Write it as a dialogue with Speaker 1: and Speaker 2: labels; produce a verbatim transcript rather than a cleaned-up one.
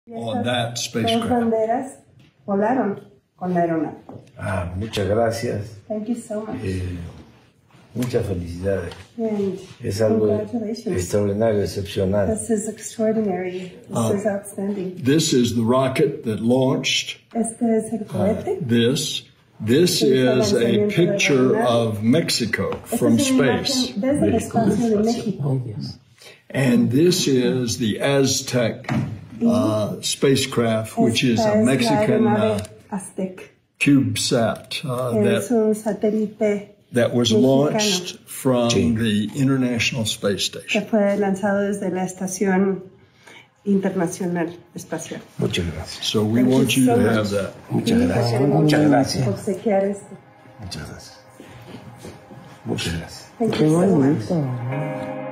Speaker 1: on that
Speaker 2: Dos
Speaker 1: spacecraft.
Speaker 2: banderas volaron con la aeronave.
Speaker 3: Ah, muchas gracias.
Speaker 2: Thank you so much.
Speaker 3: Eh, muchas felicidades.
Speaker 2: And
Speaker 3: Es algo
Speaker 2: congratulations.
Speaker 3: extraordinario, excepcional.
Speaker 2: This is extraordinary. This
Speaker 1: Uh,
Speaker 2: is outstanding.
Speaker 1: This is the rocket that launched
Speaker 2: Este es el cohete.
Speaker 1: this. This is a picture of Mexico from
Speaker 2: Esta es una
Speaker 1: space.
Speaker 2: imagen desde el espacio de México.
Speaker 1: And this is the Aztec uh, spacecraft, which is
Speaker 2: Esta
Speaker 1: a
Speaker 2: es la
Speaker 1: Mexican
Speaker 2: aeronave
Speaker 1: uh,
Speaker 2: Aztec.
Speaker 1: CubeSat uh,
Speaker 2: Es
Speaker 1: that,
Speaker 2: un satélite
Speaker 1: that was
Speaker 2: mexicano
Speaker 1: launched from the International Space
Speaker 2: que
Speaker 1: Station.
Speaker 2: fue lanzado desde la Estación Internacional Espacial.
Speaker 3: Muchas gracias.
Speaker 1: So we
Speaker 2: Thank you
Speaker 1: want you
Speaker 2: so
Speaker 1: to
Speaker 2: much.
Speaker 1: have that.
Speaker 3: Muchas gracias.
Speaker 2: Queremos
Speaker 3: Muchas gracias.
Speaker 2: obsequiar esto.
Speaker 3: Muchas gracias. Muchas gracias.
Speaker 2: Thank you so much.